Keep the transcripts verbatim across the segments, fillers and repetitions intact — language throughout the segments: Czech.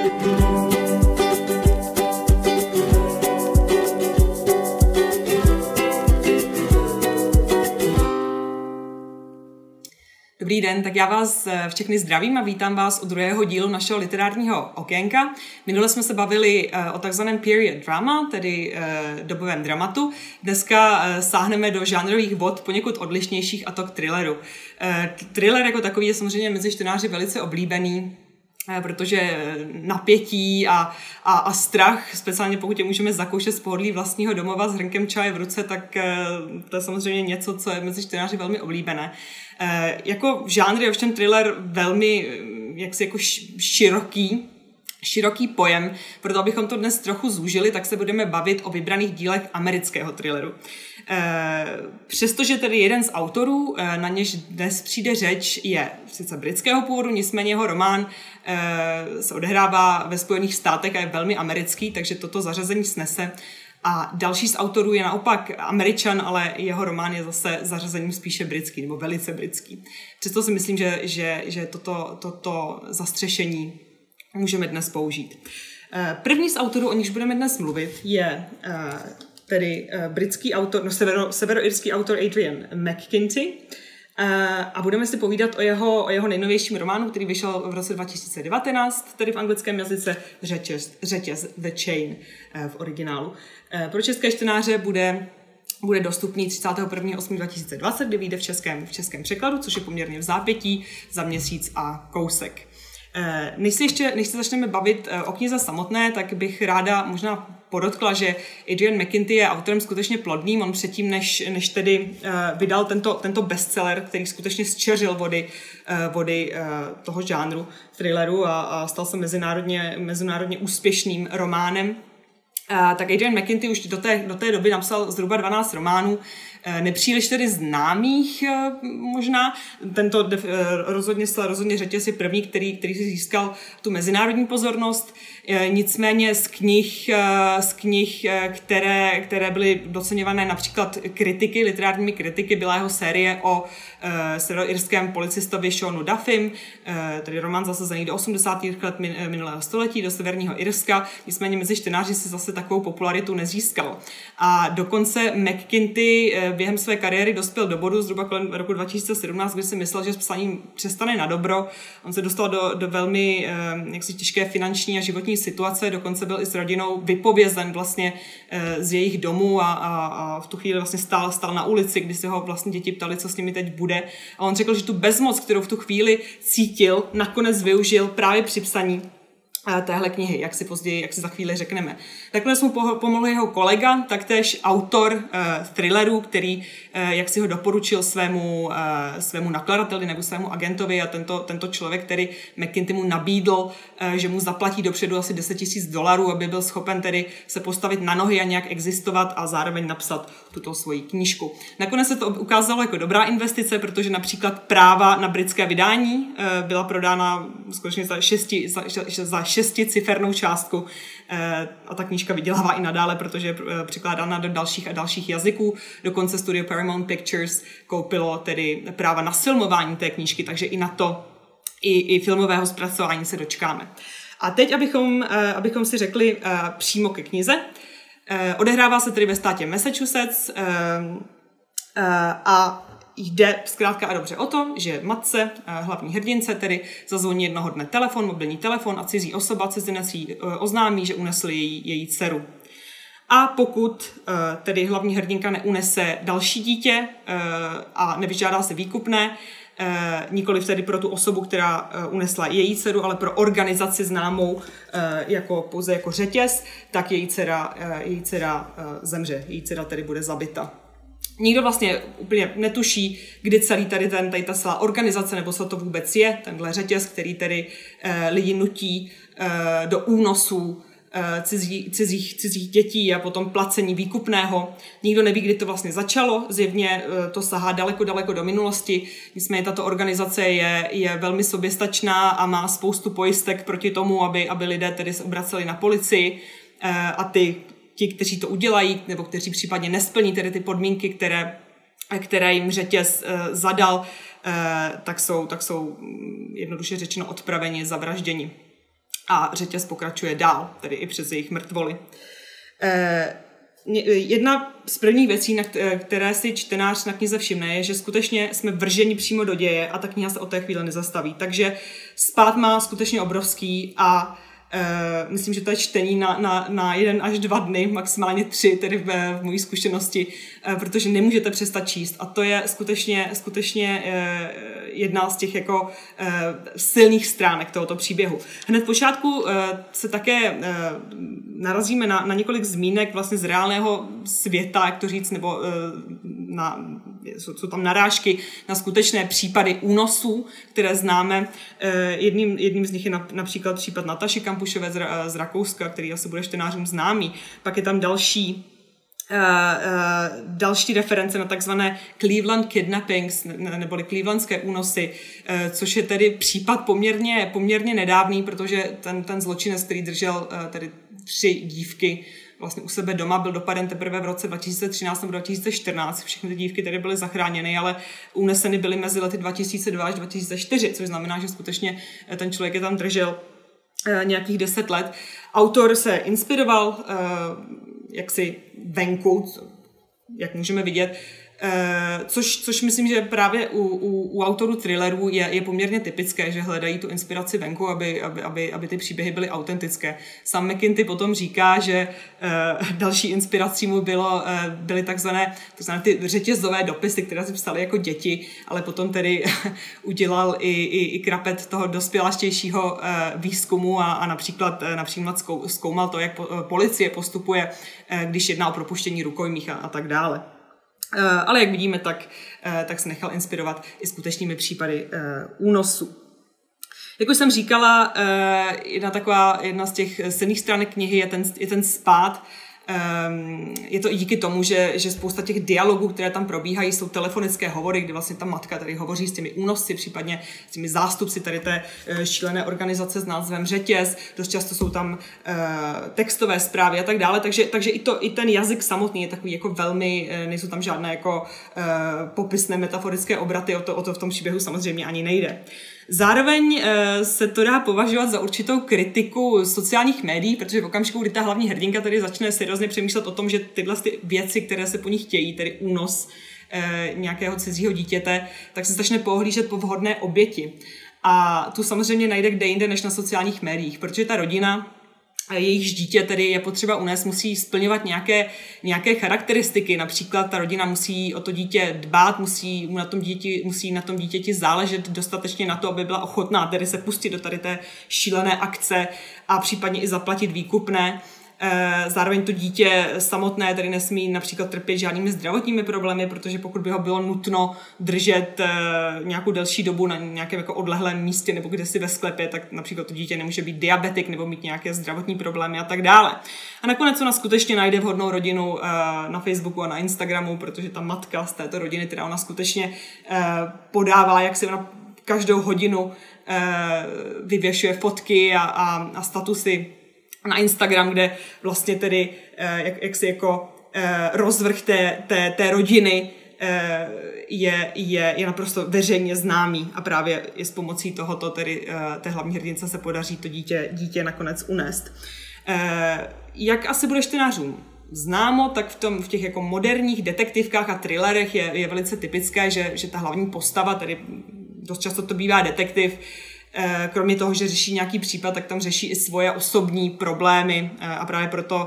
Dobrý den, tak já vás všechny zdravím a vítám vás u druhého dílu našeho literárního okénka. Minule jsme se bavili o takzvaném period drama, tedy dobovém dramatu. Dneska sáhneme do žánrových vod poněkud odlišnějších, a to k thrilleru. Thriller jako takový je samozřejmě mezi čtenáři velice oblíbený, protože napětí a, a, a strach, speciálně pokud je můžeme zakoušet z pohodlí vlastního domova s hrnkem čaje v ruce, tak to je samozřejmě něco, co je mezi čtenáři velmi oblíbené. E, jako žánr je ovšem thriller velmi jaksi jako široký, široký pojem, proto abychom to dnes trochu zúžili, tak se budeme bavit o vybraných dílech amerického thrilleru. E, přestože tedy jeden z autorů, e, na něž dnes přijde řeč, je sice britského původu, nicméně jeho román e, se odehrává ve Spojených státech a je velmi americký, takže toto zařazení snese. A další z autorů je naopak Američan, ale jeho román je zase zařazením spíše britský, nebo velice britský. Přesto si myslím, že, že, že toto, toto zastřešení můžeme dnes použít. První z autorů, o nichž budeme dnes mluvit, je tedy britský autor, no severo, severoirský autor Adrian McKinty. A budeme si povídat o jeho, o jeho nejnovějším románu, který vyšel v roce dva tisíce devatenáct, tedy v anglickém jazyce Řetěz, řetěz The Chain v originálu. Pro české čtenáře bude, bude dostupný třicátého prvního osmého dva tisíce dvacet, kdy vyjde v českém, v českém překladu, což je poměrně v zápětí, za měsíc a kousek. Než se ještě, než se začneme bavit o knize samotné, tak bych ráda možná podotkla, že Adrian McKinty je autorem skutečně plodným. On předtím, než, než tedy uh, vydal tento, tento bestseller, který skutečně zčeřil vody, uh, vody uh, toho žánru thrilleru a, a stal se mezinárodně, mezinárodně úspěšným románem, uh, tak Adrian McKinty už do té, do té doby napsal zhruba dvanáct románů, nepříliš tedy známých možná. Tento rozhodně, rozhodně řetěz je první, který, který si získal tu mezinárodní pozornost. Nicméně z knih, z knih které, které byly doceňované například kritiky, literárními kritiky, byla jeho série o severoirském policistovi Seanu Duffym, tedy román zasazený do osmdesátých let minulého století, do severního Irska. Nicméně mezi čtenáři si zase takovou popularitu nezískal. A dokonce McKinty během své kariéry dospěl do bodu zhruba kolem roku dva tisíce sedmnáct, kdy si myslel, že s psaním přestane na dobro. On se dostal do, do velmi jaksi těžké finanční a životní situace, dokonce byl i s rodinou vypovězen vlastně z jejich domů a, a, a v tu chvíli vlastně stál, stál na ulici, kdy se ho vlastně děti ptali, co s nimi teď bude. A on řekl, že tu bezmoc, kterou v tu chvíli cítil, nakonec využil právě při psaní téhle knihy, jak si později, jak si za chvíli řekneme. Takhle mu pomohl jeho kolega, taktéž autor uh, thrillerů, který, uh, jak si ho doporučil svému, uh, svému nakladateli nebo svému agentovi, a tento, tento člověk, který McKinty mu nabídl, uh, že mu zaplatí dopředu asi deset tisíc dolarů, aby byl schopen tedy se postavit na nohy a nějak existovat a zároveň napsat tuto svoji knížku. Nakonec se to ukázalo jako dobrá investice, protože například práva na britské vydání uh, byla prodána skutečně za šesti, za, za šesticifernou částku a ta knížka vydělává i nadále, protože je překládána do dalších a dalších jazyků. Dokonce studio Paramount Pictures koupilo tedy práva na filmování té knížky, takže i na to, i, i filmového zpracování se dočkáme. A teď, abychom, abychom si řekli přímo ke knize, odehrává se tedy ve státě Massachusetts a jde zkrátka a dobře o to, že matce, hlavní hrdince, tedy zazvoní jednoho dne telefon, mobilní telefon a cizí osoba, cizinec jí oznámí, že unesl její, její dceru. A pokud tedy hlavní hrdinka neunese další dítě a nevyžádá se výkupné, nikoliv tedy pro tu osobu, která unesla její dceru, ale pro organizaci známou jako, pouze jako řetěz, tak její dcera, její dcera zemře. Její dcera tedy bude zabita. Nikdo vlastně úplně netuší, kdy celý tady, ten, tady ta celá organizace, nebo co to vůbec je, tenhle řetěz, který tedy eh, lidi nutí eh, do únosů eh, cizí, cizích, cizích dětí a potom placení výkupného. Nikdo neví, kdy to vlastně začalo, zjevně eh, to sahá daleko, daleko do minulosti. Nicméně tato organizace je, je velmi soběstačná a má spoustu pojistek proti tomu, aby, aby lidé tedy se obraceli na policii eh, a ty ti, kteří to udělají, nebo kteří případně nesplní tedy ty podmínky, které, které jim řetěz uh, zadal, uh, tak, jsou, tak jsou jednoduše řečeno odpraveni, zavražděni. a řetěz pokračuje dál, tedy i přes jejich mrtvoly. Jedna z prvních věcí, na které si čtenář na knize všimne, je, že skutečně jsme vrženi přímo do děje a ta kniha se od té chvíle nezastaví. Takže spád má skutečně obrovský a Uh, myslím, že to je čtení na, na, na jeden až dva dny, maximálně tři, tedy v, v mojí zkušenosti, uh, protože nemůžete přestat číst. A to je skutečně, skutečně uh, jedna z těch jako uh, silných stránek tohoto příběhu. Hned v počátku uh, se také uh, narazíme na, na několik zmínek vlastně z reálného světa, jak to říct, nebo uh, na, jsou, jsou tam narážky na skutečné případy únosů, které známe. Uh, jedním, jedním z nich je na, například případ Nataši Kampušové z, z Rakouska, který asi bude čtenářům známý. Pak je tam další Uh, uh, další reference na takzvané Cleveland kidnappings, ne, neboli clevelandské únosy, uh, což je tedy případ poměrně, poměrně nedávný, protože ten, ten zločinec, který držel uh, tedy tři dívky vlastně u sebe doma, byl dopaden teprve v roce dva tisíce třináct nebo dva tisíce čtrnáct. Všechny ty dívky tedy byly zachráněny, ale uneseny byly mezi lety dva tisíce dva až dva tisíce čtyři, což znamená, že skutečně ten člověk je tam držel uh, nějakých deset let. Autor se inspiroval uh, jaksi venku, jak můžeme vidět, což, což myslím, že právě u, u, u autorů thrillerů je, je poměrně typické, že hledají tu inspiraci venku, aby, aby, aby, aby ty příběhy byly autentické. Sam McKinty potom říká, že uh, další inspirací mu bylo, uh, byly takzvané, takzvané ty řetězové dopisy, které si psali jako děti, ale potom tedy udělal i, i, i krapet toho dospěláštějšího uh, výzkumu a, a například, uh, například zkou, zkoumal to, jak po, uh, policie postupuje, uh, když jedná o propuštění rukojmích a, a tak dále. Uh, ale jak vidíme, tak, uh, tak se nechal inspirovat i skutečnými případy uh, únosu. Jak už jsem říkala, uh, jedna taková, jedna z těch silných stránek knihy je ten, je ten spád. Um, je to i díky tomu, že, že spousta těch dialogů, které tam probíhají, jsou telefonické hovory, kdy vlastně ta matka tady hovoří s těmi únosci, případně s těmi zástupci tady té uh, šílené organizace s názvem Řetěz. Dost často jsou tam uh, textové zprávy a tak dále, takže, takže i, to, i ten jazyk samotný je takový jako velmi, uh, nejsou tam žádné jako uh, popisné metaforické obraty, o to, o to v tom příběhu samozřejmě ani nejde. Zároveň e, se to dá považovat za určitou kritiku sociálních médií, protože v okamžiku, kdy ta hlavní hrdinka tady začne seriózně přemýšlet o tom, že tyhle ty věci, které se po ní chtějí, tedy únos e, nějakého cizího dítěte, tak se začne pohlížet po vhodné oběti. A tu samozřejmě najde kde jinde než na sociálních médiích, protože ta rodina, jejichž dítě tedy je potřeba unést, musí splňovat nějaké, nějaké charakteristiky. Například ta rodina musí o to dítě dbát, musí na tom dítěti, musí na tom dítěti záležet dostatečně na to, aby byla ochotná tedy se pustit do tady té šílené akce a případně i zaplatit výkupné. Zároveň to dítě samotné tedy nesmí například trpět žádnými zdravotními problémy, protože pokud by ho bylo nutno držet nějakou delší dobu na nějakém jako odlehlém místě nebo kde si ve sklepě, tak například to dítě nemůže být diabetik nebo mít nějaké zdravotní problémy a tak dále. A nakonec ona skutečně najde vhodnou rodinu na Facebooku a na Instagramu, protože ta matka z této rodiny, teda ona skutečně podává, jak si ona každou hodinu vyvěšuje fotky a, a, a statusy na Instagram, kde vlastně tedy jak, jak si jako rozvrh té, té, té rodiny je, je, je naprosto veřejně známý a právě i s pomocí tohoto tedy té hlavní hrdince se podaří to dítě, dítě nakonec unést. Jak asi bude čtenářům známo, tak v, tom, v těch jako moderních detektivkách a thrillerech je, je velice typické, že, že ta hlavní postava, tedy dost často to bývá detektiv, kromě toho, že řeší nějaký případ, tak tam řeší i svoje osobní problémy a právě proto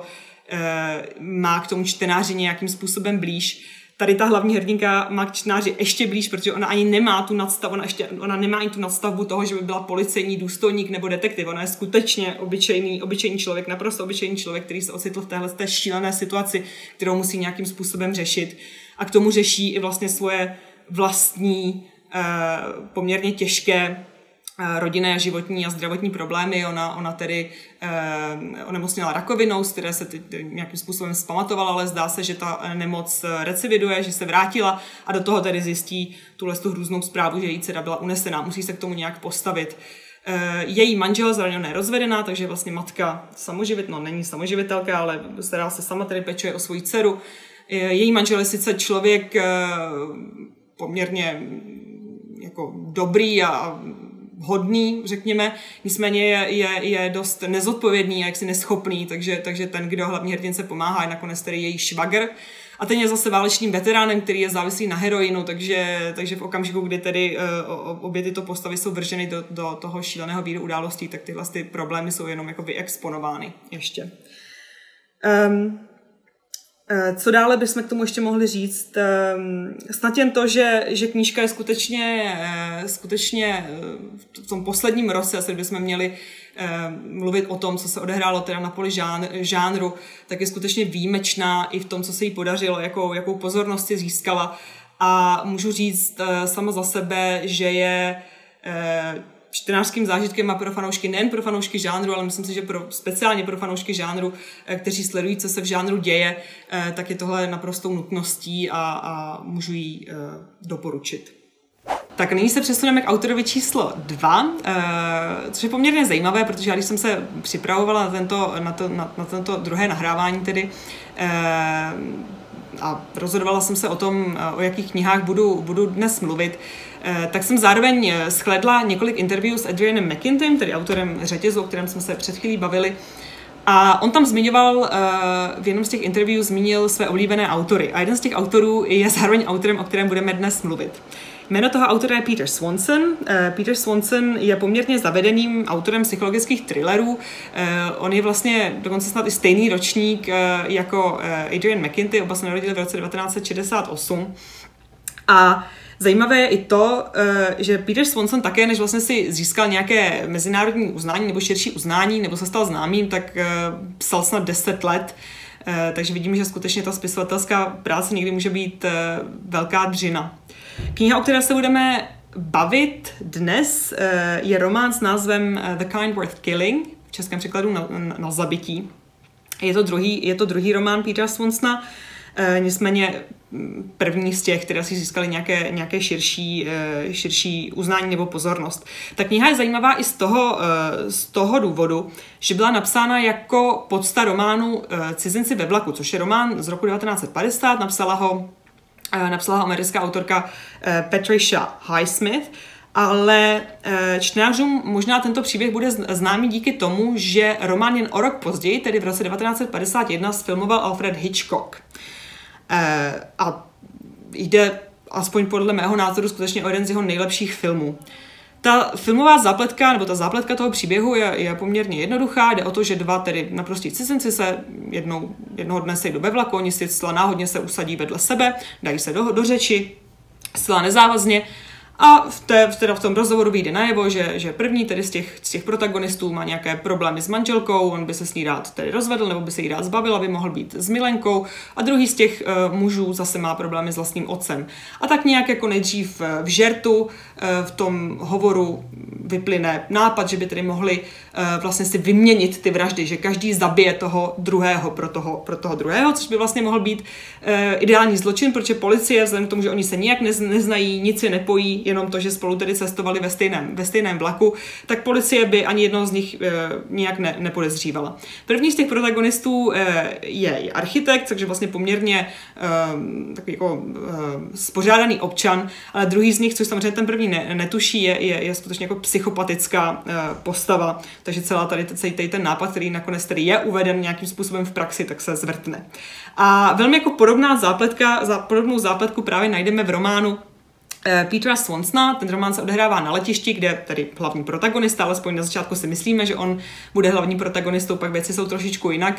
má k tomu čtenáři nějakým způsobem blíž. Tady ta hlavní hrdinka má k čtenáři ještě blíž, protože ona ani nemá tu nadstavu, ona, ještě, ona nemá ani tu nadstavbu toho, že by byla policejní důstojník nebo detektiv. Ona je skutečně obyčejný, obyčejný člověk, naprosto obyčejný člověk, který se ocitl v téhle té šílené situaci, kterou musí nějakým způsobem řešit. A k tomu řeší i vlastně svoje vlastní, poměrně těžké rodinné a životní a zdravotní problémy. Ona, ona tedy eh, onemocněla rakovinou, z které se ty, nějakým způsobem zpamatovala, ale zdá se, že ta nemoc recividuje, že se vrátila a do toho tedy zjistí tuhle tu hrůznou zprávu, že její dcera byla unesená. Musí se k tomu nějak postavit. Eh, její manžel zraněná je rozvedená, takže vlastně matka samoživit, no není samoživitelka, ale stará se sama, tedy pečuje o svoji dceru. Eh, její manžel je sice člověk eh, poměrně jako dobrý a hodný, řekněme, nicméně je, je, je dost nezodpovědný a jaksi neschopný, takže, takže ten, kdo hlavní hrdince pomáhá, je nakonec tedy její švagr. A ten je zase válečným veteránem, který je závislý na heroinu, takže, takže v okamžiku, kdy tedy uh, obě tyto postavy jsou vrženy do, do toho šíleného víru událostí, tak tyhle ty problémy jsou jenom jako vyexponovány ještě. Um, Co dále bychom k tomu ještě mohli říct? Snad jen to, že, že knížka je skutečně, skutečně v tom posledním roce, asi bychom měli mluvit o tom, co se odehrálo teda na poli žánr, žánru, tak je skutečně výjimečná i v tom, co se jí podařilo, jakou, jakou pozornost si získala. A můžu říct sama za sebe, že je čtenářským zážitkem a pro fanoušky, nejen pro fanoušky žánru, ale myslím si, že pro, speciálně pro fanoušky žánru, kteří sledují, co se v žánru děje, tak je tohle naprostou nutností a, a můžu ji doporučit. Tak nyní se přesuneme k autorovi číslo dva, což je poměrně zajímavé, protože já když jsem se připravovala na tento, na to, na, na tento druhé nahrávání tedy, a rozhodovala jsem se o tom, o jakých knihách budu, budu dnes mluvit, tak jsem zároveň shlédla několik interview s Adrianem McKintem, tedy autorem Řetězu, o kterém jsme se před chvílí bavili. A on tam zmiňoval, v jednom z těch interview zmínil své oblíbené autory. A jeden z těch autorů je zároveň autorem, o kterém budeme dnes mluvit. Jméno toho autora je Peter Swanson. Peter Swanson je poměrně zavedeným autorem psychologických thrillerů. On je vlastně dokonce snad i stejný ročník jako Adrian McKinty, oba se narodili v roce devatenáct set šedesát osm. A zajímavé je i to, že Peter Swanson také, než vlastně si získal nějaké mezinárodní uznání nebo širší uznání, nebo se stal známým, tak psal snad deset let. Takže vidíme, že skutečně ta spisovatelská práce někdy může být velká dřina. Kniha, o které se budeme bavit dnes, je román s názvem The Kind Worth Killing, v českém překladu na, na zabití. Je to druhý, je to druhý román Petera Swansona, nicméně první z těch, které si získaly nějaké, nějaké širší, širší uznání nebo pozornost. Ta kniha je zajímavá i z toho, z toho důvodu, že byla napsána jako podsta románu Cizinci ve vlaku, což je román z roku devatenáct set padesát, napsala ho napsala ho americká autorka Patricia Highsmith, ale čtenářům možná tento příběh bude známý díky tomu, že román jen o rok později, tedy v roce devatenáct set padesát jedna, sfilmoval Alfred Hitchcock. A jde, aspoň podle mého názoru, skutečně o jeden z jeho nejlepších filmů. Ta filmová zápletka, nebo ta zápletka toho příběhu je, je poměrně jednoduchá. Jde o to, že dva tedy naprostí cizinci se jednou, jednoho dne sejdou ve vlaku, oni si zcela náhodně se usadí vedle sebe, dají se do, do řeči, zcela nezávazně. A v, té, teda v tom rozhovoru vyjde najevo, že, že první tedy z těch, z těch protagonistů má nějaké problémy s manželkou, on by se s ní rád tedy rozvedl, nebo by se jí rád zbavil, aby mohl být s milenkou, a druhý z těch uh, mužů zase má problémy s vlastním otcem. A tak nějak jako nejdřív v žertu uh, v tom hovoru vyplyne nápad, že by tedy mohli uh, vlastně si vyměnit ty vraždy, že každý zabije toho druhého pro toho, pro toho druhého, což by vlastně mohl být uh, ideální zločin, protože policie, vzhledem k tomu, že oni se nijak nez, neznají, nic je nepojí, jenom to, že spolu tedy cestovali ve stejném, ve stejném vlaku, tak policie by ani jednoho z nich e, nijak ne, nepodezřívala. První z těch protagonistů e, je architekt, takže vlastně poměrně e, takový jako e, spořádaný občan, ale druhý z nich, což samozřejmě ten první ne, netuší, je, je, je skutečně jako psychopatická e, postava, takže celá tady, celý tady ten nápad, který nakonec tedy je uveden nějakým způsobem v praxi, tak se zvrtne. A velmi jako podobná zápletka, za, podobnou zápletku právě najdeme v románu Petera Swansona. Ten román se odehrává na letišti, kde tedy hlavní protagonista, alespoň na začátku si myslíme, že on bude hlavní protagonistou, pak věci jsou trošičku jinak,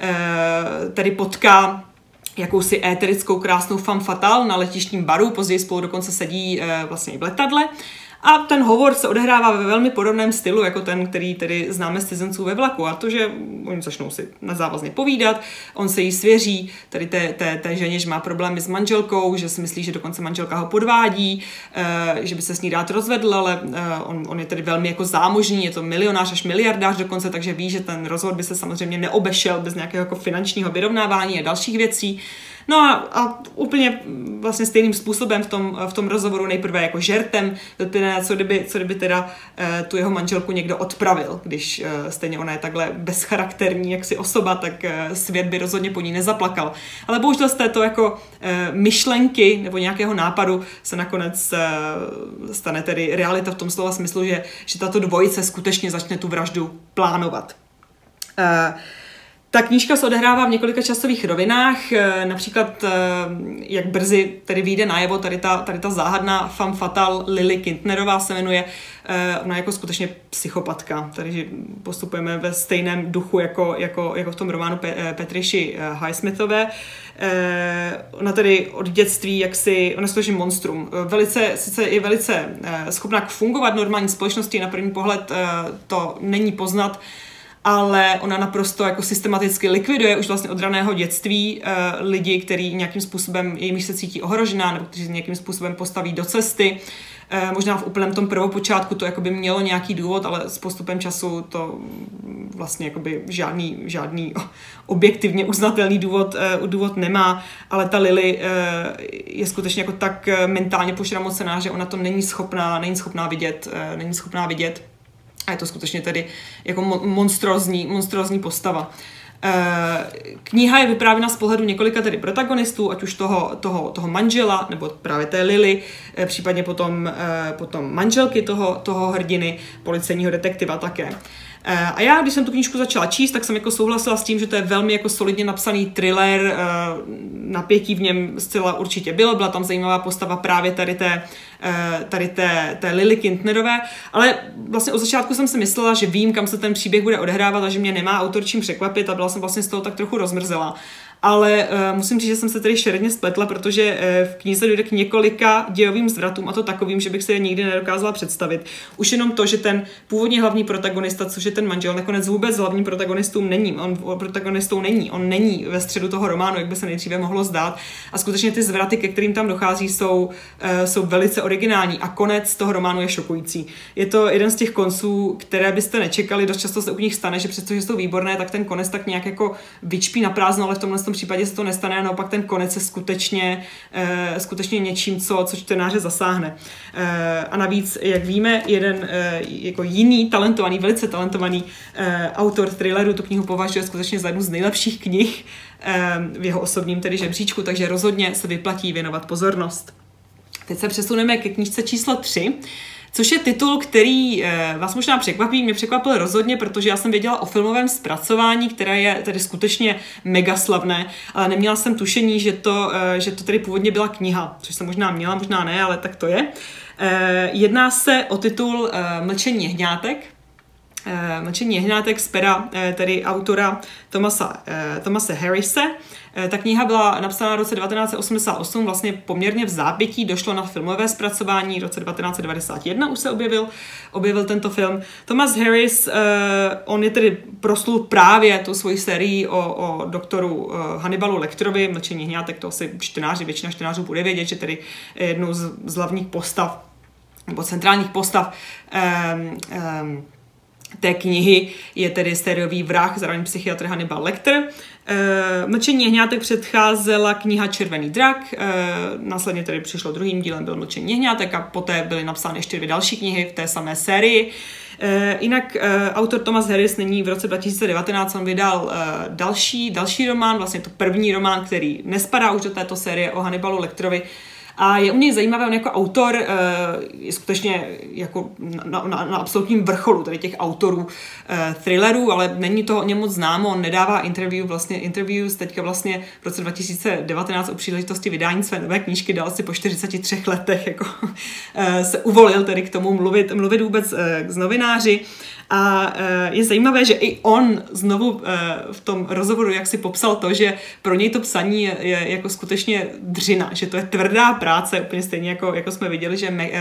tedy potká jakousi éterickou krásnou femme fatale na letištním baru, později spolu dokonce sedí vlastně i v letadle. A ten hovor se odehrává ve velmi podobném stylu, jako ten, který tedy známe z Cizinců ve vlaku. A to, že oni začnou si nezávazně povídat, on se jí svěří, tady té, té, té ženě, že má problémy s manželkou, že si myslí, že dokonce manželka ho podvádí, že by se s ní rád rozvedl, ale on, on je tedy velmi jako zámožný, je to milionář až miliardář dokonce, takže ví, že ten rozvod by se samozřejmě neobešel bez nějakého jako finančního vyrovnávání a dalších věcí. No a, a úplně vlastně stejným způsobem v tom, v tom rozhovoru nejprve jako žertem, co kdyby, co kdyby teda uh, tu jeho manželku někdo odpravil, když uh, stejně ona je takhle bezcharakterní jaksi osoba, tak uh, svět by rozhodně po ní nezaplakal. Ale bohužel z této jako uh, myšlenky nebo nějakého nápadu se nakonec uh, stane tedy realita v tom slova smyslu, že, že tato dvojice skutečně začne tu vraždu plánovat. Uh, Ta knížka se odehrává v několika časových rovinách, například jak brzy tedy vyjde najevo tady ta, tady ta záhadná femme fatale Lily Kintnerová se jmenuje, ona jako skutečně psychopatka, takže postupujeme ve stejném duchu jako, jako, jako v tom románu Pe- Patricia Highsmithové. Ona tedy od dětství jaksi, ona je skutečně monstrum, velice, sice je velice schopná fungovat v normální společnosti, na první pohled to není poznat, ale ona naprosto jako systematicky likviduje už vlastně od raného dětství uh, lidi, kteří nějakým způsobem, jimiž se cítí ohrožená, nebo kteří nějakým způsobem postaví do cesty. Uh, možná v úplném tom prvopočátku to jakoby mělo nějaký důvod, ale s postupem času to vlastně jakoby žádný, žádný objektivně uznatelný důvod, uh, důvod nemá, ale ta Lily uh, je skutečně jako tak mentálně pošramocená, že ona to není schopná, není schopná vidět, uh, není schopná vidět. A je to skutečně tedy jako monstrózní, monstrózní postava. Kniha je vyprávěna z pohledu několika tedy protagonistů, ať už toho, toho, toho manžela, nebo právě té Lily, případně potom, potom manželky toho, toho hrdiny, policejního detektiva také. A já, když jsem tu knížku začala číst, tak jsem jako souhlasila s tím, že to je velmi jako solidně napsaný thriller, napětí v něm zcela určitě bylo, byla tam zajímavá postava právě tady té, tady té, té Lily Kintnerové, ale vlastně od začátku jsem si myslela, že vím, kam se ten příběh bude odehrávat a že mě nemá autor čím překvapit a byla jsem vlastně z toho tak trochu rozmrzela. Ale uh, musím říct, že jsem se tedy šeredně spletla, protože uh, v knize dojde k několika dějovým zvratům, a to takovým, že bych se je nikdy nedokázala představit. Už jenom to, že ten původně hlavní protagonista, což je ten manžel, nakonec vůbec hlavním protagonistou není. On protagonistou není. On není ve středu toho románu, jak by se nejdříve mohlo zdát. A skutečně ty zvraty, ke kterým tam dochází, jsou, uh, jsou velice originální. A konec toho románu je šokující. Je to jeden z těch konců, které byste nečekali. Dost často se u nich stane, že přestože jsou výborné, tak ten konec tak nějak jako vyčpí na prázdno, ale v tomhle případě se to nestane a naopak ten konec je skutečně, uh, skutečně něčím, co, co čtenáře zasáhne. Uh, a navíc, jak víme, jeden uh, jako jiný talentovaný, velice talentovaný uh, autor thrilleru tu knihu považuje skutečně za jednu z nejlepších knih uh, v jeho osobním tedy žebříčku, takže rozhodně se vyplatí věnovat pozornost. Teď se přesuneme ke knížce číslo tři, což je titul, který eh, vás možná překvapí. Mě překvapil rozhodně, protože já jsem věděla o filmovém zpracování, které je tedy skutečně mega slavné, ale neměla jsem tušení, že to, eh, že to tedy původně byla kniha, což jsem možná měla, možná ne, ale tak to je. Eh, jedná se o titul eh, Mlčení jehňátek. Eh, Mlčení jehňátek z pera eh, tedy autora Thomasa, eh, Thomase Harrise. Eh, ta kniha byla napsána v roce devatenáct set osmdesát osm, vlastně poměrně v zápětí, došlo na filmové zpracování, v roce devatenáct set devadesát jedna už se objevil, objevil tento film. Thomas Harris, eh, on je tedy proslul právě tu svoji sérii o, o doktoru eh, Hannibalu Lecterovi, Mlčení jehňátek, to asi čtenáři, většina čtenářů bude vědět, že tedy jednou z, z hlavních postav, nebo centrálních postav eh, eh, té knihy je tedy sériový vrah, zároveň psychiatr Hannibal Lecter. E, Mlčení jehňátek předcházela kniha Červený drak, e, následně tedy přišlo druhým dílem, byl Mlčení jehňátek a poté byly napsány ještě dvě další knihy v té samé sérii. E, jinak e, autor Thomas Harris nyní v roce dva tisíce devatenáct on vydal e, další, další román, vlastně to první román, který nespadá už do této série o Hannibalu Lecterovi. A je u něj zajímavé, on jako autor je skutečně jako na, na, na absolutním vrcholu tady těch autorů thrillerů, ale není to o něm moc známo, on nedává interview, vlastně interviews, teďka vlastně v roce dva tisíce devatenáct o příležitosti vydání své nové knížky dal si po čtyřiceti třech letech, jako se uvolil tedy k tomu mluvit, mluvit vůbec s novináři. A je zajímavé, že i on znovu v tom rozhovoru, jak si popsal to, že pro něj to psaní je, je jako skutečně dřina, že to je tvrdá práce, úplně stejně jako, jako jsme viděli, že, Me,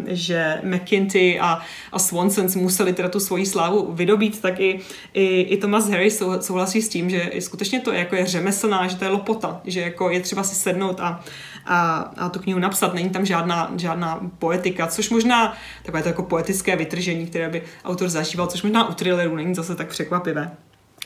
že McKinty a, a Swanson museli teda tu svoji slávu vydobít, tak i, i, i Thomas Harris souhlasí s tím, že skutečně to je, jako je řemeslná, že to je lopota, že jako je třeba si sednout a A, a tu knihu napsat. Není tam žádná, žádná poetika, což možná takové to jako poetické vytržení, které by autor zažíval, což možná u thrillerů není zase tak překvapivé.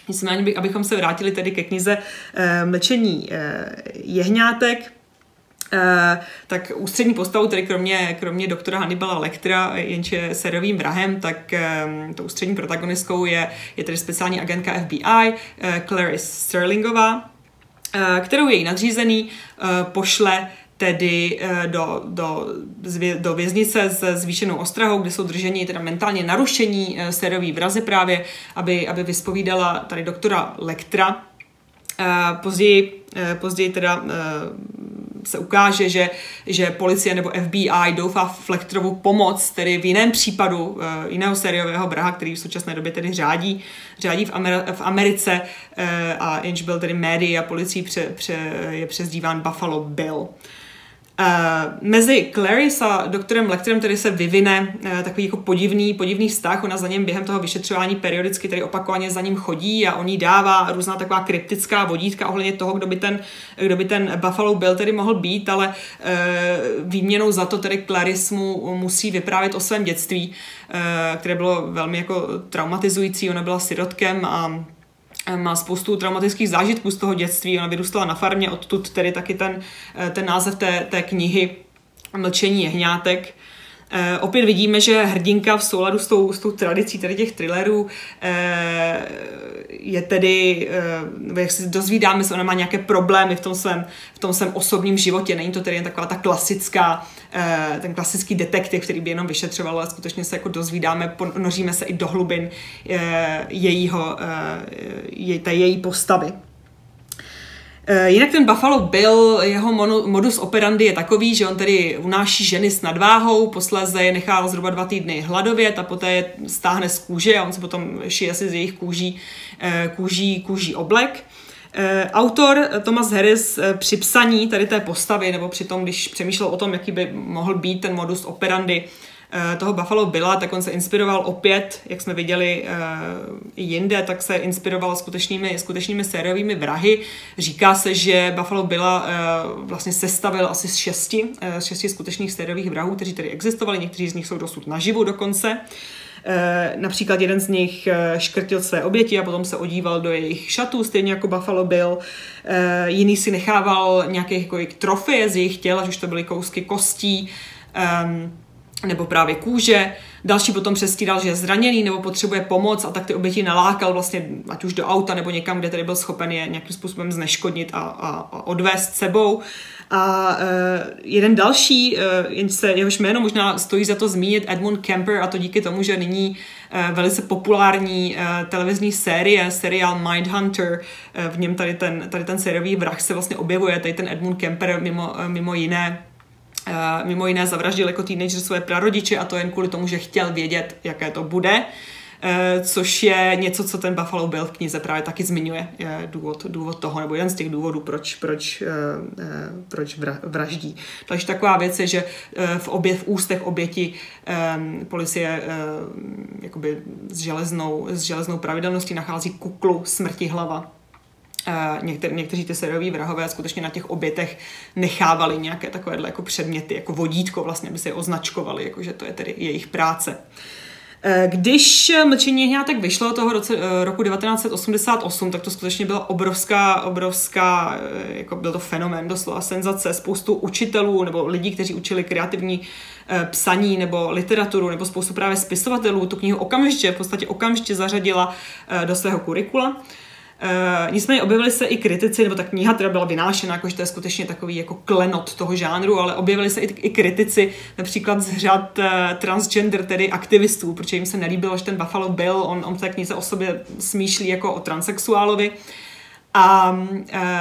Nicméně, abychom se vrátili tedy ke knize Mlčení jehňátek, Uh, tak ústřední postavu, tedy kromě, kromě doktora Hannibala Lectera, jenž je sériovým vrahem, tak um, to ústřední protagonistkou je, je tedy speciální agentka F B I, uh, Clarice Sterlingová, uh, kterou její nadřízený uh, pošle tedy uh, do, do, do věznice s zvýšenou ostrahou, kde jsou drženi teda mentálně narušení uh, sérioví vrazi právě, aby, aby vyspovídala tady doktora Lectera. Uh, později, uh, později teda uh, se ukáže, že, že policie nebo F B I doufá v Lecterovu pomoc, tedy v jiném případu uh, jiného sériového vraha, který v současné době tedy řádí, řádí v, Amer- v Americe uh, a jenž byl tedy médií a policií pře, pře, je přezdíván Buffalo Bill. Uh, mezi Clarice a doktorem Lecterem tedy se vyvine uh, takový jako podivný, podivný vztah. Ona za něm během toho vyšetřování periodicky tedy opakovaně za ním chodí a on jí dává různá taková kryptická vodítka ohledně toho, kdo by ten, kdo by ten Buffalo Bill tedy mohl být, ale uh, výměnou za to tedy Clarice mu musí vyprávět o svém dětství, uh, které bylo velmi jako traumatizující. Ona byla sirotkem a má spoustu traumatických zážitků z toho dětství. Ona vyrůstala na farmě, odtud tedy taky ten, ten název té, té knihy Mlčení jehňátek. E, opět vidíme, že hrdinka v souladu s tou, s tou tradicí tady těch thrillerů e, je tedy, e, jak se dozvídáme, se ona má nějaké problémy v tom svém, v tom svém osobním životě. Není to tedy jen taková ta klasická, e, ten klasický detektiv, který by jenom vyšetřoval, ale skutečně se jako dozvídáme, ponoříme se i do hlubin e, jejího, e, je, té její postavy. Jinak ten Buffalo Bill, jeho modus operandi je takový, že on tedy unáší ženy s nadváhou, posléze je nechá zhruba dva týdny hladovět a poté je stáhne z kůže a on se potom šije si z jejich kůží, kůží, kůží oblek. Autor Thomas Harris při psaní tady té postavy, nebo při tom, když přemýšlel o tom, jaký by mohl být ten modus operandi toho Buffalo Billa, tak on se inspiroval opět, jak jsme viděli i jinde, tak se inspiroval skutečnými, skutečnými sériovými vrahy. Říká se, že Buffalo Billa vlastně sestavil asi z šesti, z šesti skutečných sériových vrahů, kteří tady existovali, někteří z nich jsou dosud naživu dokonce. Například jeden z nich škrtil své oběti a potom se odíval do jejich šatů, stejně jako Buffalo Bill. Jiný si nechával nějaké jako trofeje z jejich těla, už to byly kousky kostí, nebo právě kůže. Další potom přestíral, že je zraněný nebo potřebuje pomoc a tak ty oběti nalákal vlastně ať už do auta nebo někam, kde tedy byl schopen je nějakým způsobem zneškodnit a, a, a odvést sebou. A uh, jeden další, uh, jen se, jehož jméno možná stojí za to zmínit, Edmund Kemper, a to díky tomu, že nyní uh, velice populární uh, televizní série, seriál Mindhunter, uh, v něm tady ten, tady ten sériový vrah se vlastně objevuje, tady ten Edmund Kemper mimo, uh, mimo jiné Uh, mimo jiné zavraždil jako teenager své prarodiče a to jen kvůli tomu, že chtěl vědět, jaké to bude, uh, což je něco, co ten Buffalo Bill v knize právě taky zmiňuje, je důvod, důvod toho, nebo jeden z těch důvodů, proč, proč, uh, uh, proč vraždí. Takže taková věc je, že uh, v, obě, v ústech oběti um, policie uh, jakoby s železnou, s železnou pravidelností nachází kuklu smrti hlava. Uh, některý, někteří ty sérioví vrahové skutečně na těch obětech nechávali nějaké takovéhle jako předměty, jako vodítko vlastně, aby se je označkovali, jako že to je tedy jejich práce. Uh, když Mlčení jehňátek vyšlo toho roce, uh, roku devatenáct set osmdesát osm, tak to skutečně byla obrovská, obrovská, uh, jako byl to fenomén, doslova senzace, spoustu učitelů nebo lidí, kteří učili kreativní uh, psaní nebo literaturu, nebo spoustu právě spisovatelů tu knihu okamžitě, v podstatě okamžitě zařadila uh, do svého kurikula. Uh, nicméně objevili se i kritici, nebo ta kniha teda byla vynášena, jakože to je skutečně takový jako klenot toho žánru, ale objevili se i, i kritici, například z řad uh, transgender, tedy aktivistů, protože jim se nelíbilo, že ten Buffalo Bill, on, on v té knize o sobě smýšlí jako o transsexuálovi. A uh,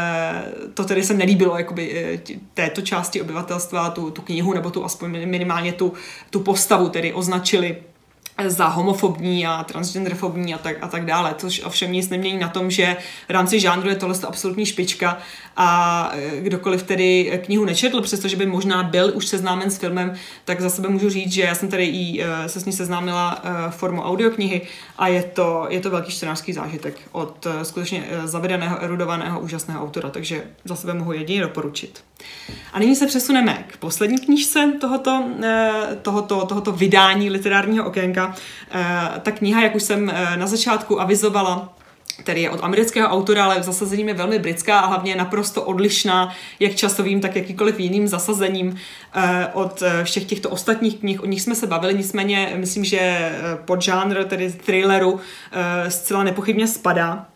to tedy se nelíbilo jakoby, této části obyvatelstva, tu, tu knihu, nebo tu aspoň minimálně tu, tu postavu tedy označili za homofobní a transgenderfobní a tak, a tak dále. Což ovšem nic nemění na tom, že v rámci žánru je tohle absolutní špička a kdokoliv tedy knihu nečetl, přestože by možná byl už seznámen s filmem, tak za sebe můžu říct, že já jsem tady i se s ní seznámila formou audioknihy a je to, je to velký čtenářský zážitek od skutečně zavedeného, erudovaného, úžasného autora, takže za sebe mohu jedině doporučit. A nyní se přesuneme k poslední knížce tohoto, tohoto, tohoto vydání literárního okénka. Ta kniha, jak už jsem na začátku avizovala, který je od amerického autora, ale zasazením je velmi britská a hlavně je naprosto odlišná jak časovým, tak jakýkoliv jiným zasazením od všech těchto ostatních knih. O nich jsme se bavili, nicméně myslím, že podžánr, tedy thrilleru, zcela nepochybně spadá.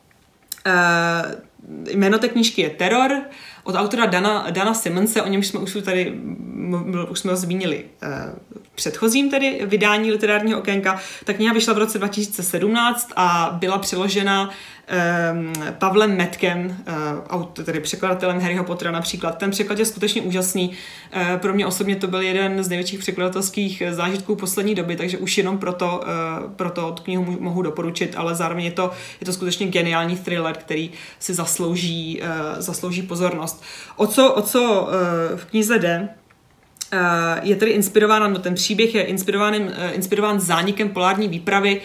Jméno té knížky je Terror, od autora Dana, Dana Simonse, o němž jsme už tady už jsme ho zmínili v předchozím tedy vydání literárního okénka. Ta kniha vyšla v roce dva tisíce sedmnáct a byla přeložena um, Pavlem Metkem, uh, tedy překladatelem Harryho Pottera například. Ten překlad je skutečně úžasný. Uh, pro mě osobně to byl jeden z největších překladatelských zážitků poslední doby, takže už jenom proto, uh, proto tu knihu mohu doporučit, ale zároveň je to, je to skutečně geniální thriller, který si zaslouží, uh, zaslouží pozornost. O co, o co uh, v knize jde? Je tedy inspirován, no ten příběh je inspirován, inspirován zánikem polární výpravy,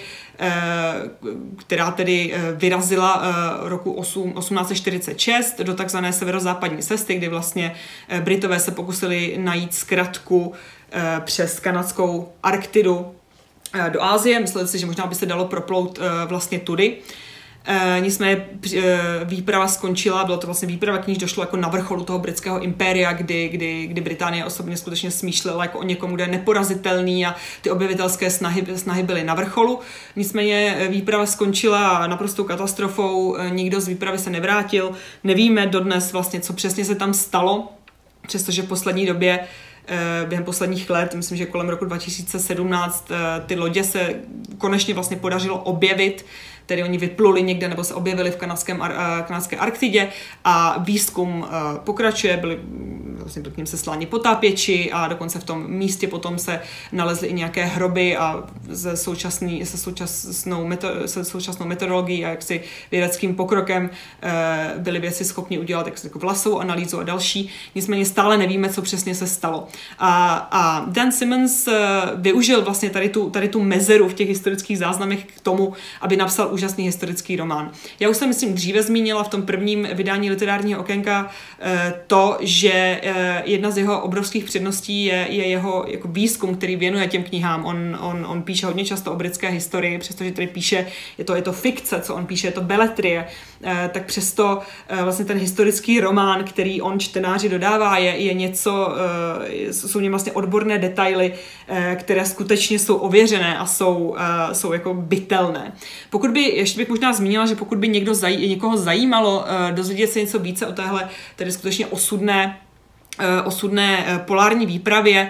která tedy vyrazila roku osmnáct set čtyřicet šest do takzvané severozápadní cesty, kdy vlastně Britové se pokusili najít zkratku přes kanadskou Arktidu do Asie. Mysleli si, že možná by se dalo proplout vlastně tudy. E, nicméně e, výprava skončila, bylo to vlastně výprava, k níž došlo jako na vrcholu toho britského impéria, kdy, kdy, kdy Británie osobně skutečně smýšlela jako o někom, kdo je neporazitelný a ty objevitelské snahy, snahy byly na vrcholu. Nicméně výprava skončila naprostou katastrofou, nikdo z výpravy se nevrátil, nevíme dodnes vlastně, co přesně se tam stalo, přestože v poslední době během posledních let, myslím, že kolem roku dva tisíce sedmnáct, ty lodě se konečně vlastně podařilo objevit, tedy oni vypluli někde nebo se objevili v kanadském, kanadské Arktidě a výzkum pokračuje, byli vlastně k ním sesláni potápěči a dokonce v tom místě potom se nalezly i nějaké hroby a se, současný, se, současnou, meto, se současnou metodologií a jaksi vědeckým pokrokem byli věci schopni udělat jako vlasovou analýzu a další. Nicméně stále nevíme, co přesně se stalo. A, a Dan Simmons využil vlastně tady tu, tady tu mezeru v těch historických záznamech k tomu, aby napsal úžasný historický román. Já už jsem, myslím, dříve zmínila v tom prvním vydání literárního okénka to, že jedna z jeho obrovských předností je, je jeho jako výzkum, který věnuje těm knihám. On, on, on píše hodně často o britské historii, přestože tady píše, je to, je to fikce, co on píše, je to beletrie, tak přesto vlastně ten historický román, který on čtenáři dodává, je, je něco, jsou v něm vlastně odborné detaily, které skutečně jsou ověřené a jsou, jsou jako bytelné. Pokud by, ještě bych možná zmínila, že pokud by někdo zaj, někoho zajímalo dozvědět se něco více o téhle tedy skutečně osudné, osudné polární výpravě,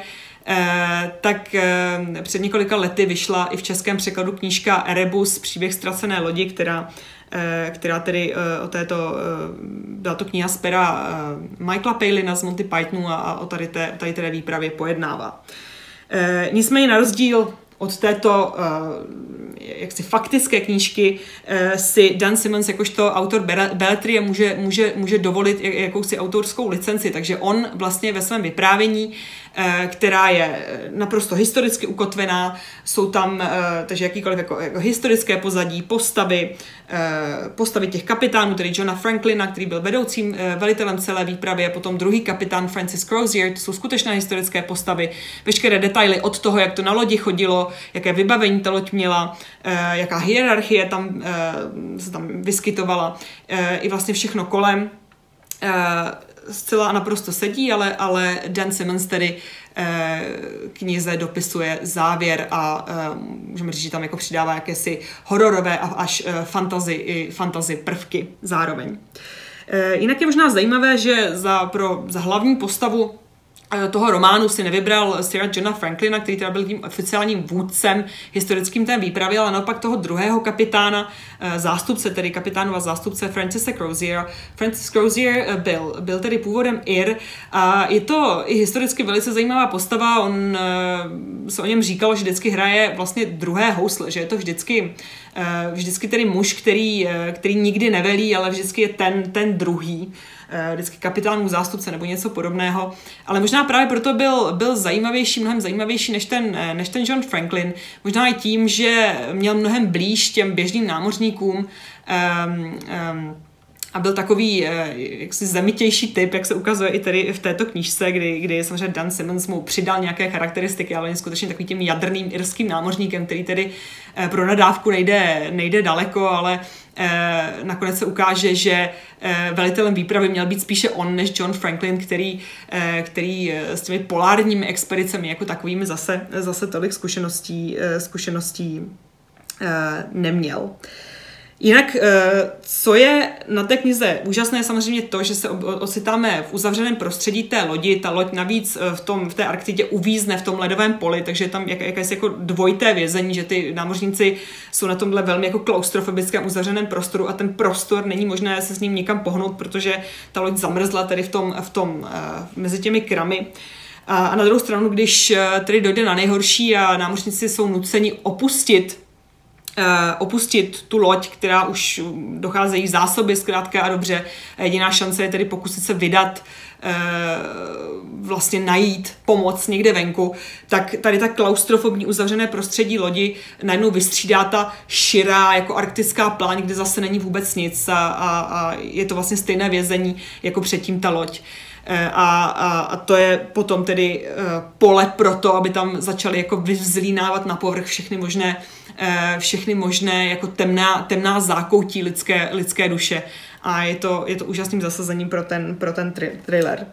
tak před několika lety vyšla i v českém překladu knížka Erebus, příběh ztracené lodi, která která tedy o této, byla to kniha z pera Michaela Palina z Monty Pythonu a o tady té, tady té výpravě pojednává. Nicméně na rozdíl od této jaksi faktické knížky si Dan Simmons jakožto autor beletrie může, může, může dovolit jakousi autorskou licenci, takže on vlastně ve svém vyprávění, která je naprosto historicky ukotvená, jsou tam takže jakýkoliv jako, jako historické pozadí, postavy, postavy těch kapitánů, tedy Johna Franklina, který byl vedoucím velitelem celé výpravy, a potom druhý kapitán Francis Crozier, to jsou skutečné historické postavy, veškeré detaily od toho, jak to na lodi chodilo, jaké vybavení ta loď měla, jaká hierarchie tam se tam vyskytovala, i vlastně všechno kolem. Zcela naprosto sedí, ale, ale Dan Simmons tedy eh, knize dopisuje závěr a eh, můžeme říct, že tam jako přidává jakési hororové a až eh, fantasy, fantasy prvky zároveň. Eh, jinak je možná zajímavé, že za, pro, za hlavní postavu toho románu si nevybral Sira Johna Franklina, který teda byl tím oficiálním vůdcem historickým té výpravy, ale naopak toho druhého kapitána, zástupce, tedy kapitánova zástupce Francise Crozier. Francis Crozier byl, byl tedy původem Ir a je to i historicky velice zajímavá postava. On se o něm říkalo, že vždycky hraje vlastně druhé housle, že je to vždycky vždycky tedy muž, který, který nikdy nevelí, ale vždycky je ten, ten druhý, vždycky kapitánův zástupce nebo něco podobného. Ale možná právě proto byl, byl zajímavější, mnohem zajímavější než ten, než ten John Franklin. Možná i tím, že měl mnohem blíž těm běžným námořníkům, um, um, a byl takový jaksi zemitější typ, jak se ukazuje i tady v této knížce, kdy, kdy samozřejmě Dan Simmons mu přidal nějaké charakteristiky, ale on je skutečně takový tím jadrným irským námořníkem, který tedy pro nadávku nejde, nejde daleko, ale nakonec se ukáže, že velitelem výpravy měl být spíše on než John Franklin, který, který s těmi polárními expedicemi jako takovými zase, zase tolik zkušeností, zkušeností neměl. Jinak, co je na té knize úžasné, je samozřejmě to, že se ocitáme v uzavřeném prostředí té lodi. Ta loď navíc v, tom, v té Arktidě uvízne v tom ledovém poli, takže je tam jak, jakési jako dvojité vězení, že ty námořníci jsou na tomhle velmi jako klaustrofobickém uzavřeném prostoru a ten prostor není možné se s ním někam pohnout, protože ta loď zamrzla tedy v tom, v tom mezi těmi kramy. A na druhou stranu, když tedy dojde na nejhorší a námořníci jsou nuceni opustit Uh, opustit tu loď, která už docházejí zásoby zkrátka a dobře. Jediná šance je tedy pokusit se vydat, uh, vlastně najít pomoc někde venku, tak tady ta klaustrofobní uzavřené prostředí lodi najednou vystřídá ta širá jako arktická pláň, kde zase není vůbec nic a, a, a je to vlastně stejné vězení jako předtím ta loď. A, a, a to je potom tedy uh, pole pro to, aby tam začaly jako vyvzlínávat na povrch všechny možné všechny možné jako temná, temná zákoutí lidské, lidské duše. A je to, je to úžasným zasazením pro ten, pro ten tri- thriller.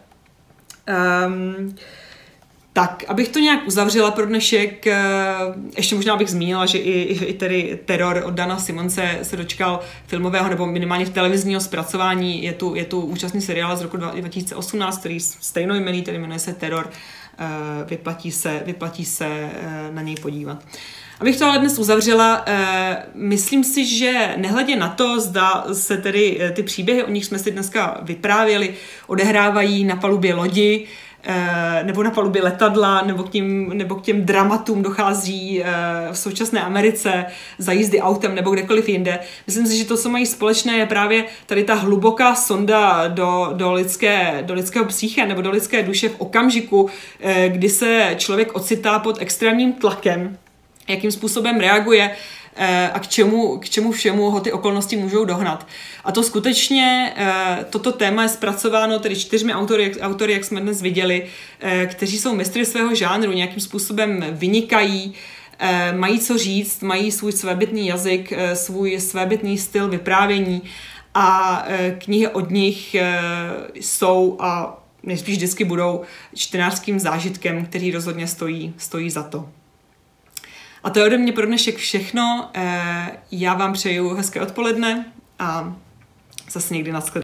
Um, tak, abych to nějak uzavřela pro dnešek, ještě možná bych zmínila, že i, i tedy Teror od Dana Simonse se dočkal filmového nebo minimálně v televizního zpracování. Je tu, je tu úžasný seriál z roku dva tisíce osmnáct, který stejnojmenný, tedy jmenuje se Teror. Vyplatí se, vyplatí se na něj podívat. Abych to ale dnes uzavřela, myslím si, že nehledě na to, zda se tedy ty příběhy, o nich jsme si dneska vyprávěli, odehrávají na palubě lodi, nebo na palubě letadla, nebo k, tím, nebo k těm dramatům dochází v současné Americe za jízdy autem nebo kdekoliv jinde. Myslím si, že to, co mají společné, je právě tady ta hluboká sonda do, do, lidské, do lidského psyche nebo do lidské duše v okamžiku, kdy se člověk ocitá pod extrémním tlakem, jakým způsobem reaguje a k čemu, k čemu všemu ho ty okolnosti můžou dohnat. A to skutečně, toto téma je zpracováno tedy čtyřmi autory, autory, jak jsme dnes viděli, kteří jsou mistry svého žánru, nějakým způsobem vynikají, mají co říct, mají svůj svébytný jazyk, svůj svébytný styl vyprávění a knihy od nich jsou a nejspíš vždycky budou čtenářským zážitkem, který rozhodně stojí, stojí za to. A to je ode mě pro dnešek všechno. Já vám přeju hezké odpoledne a zase někdy nashledanou.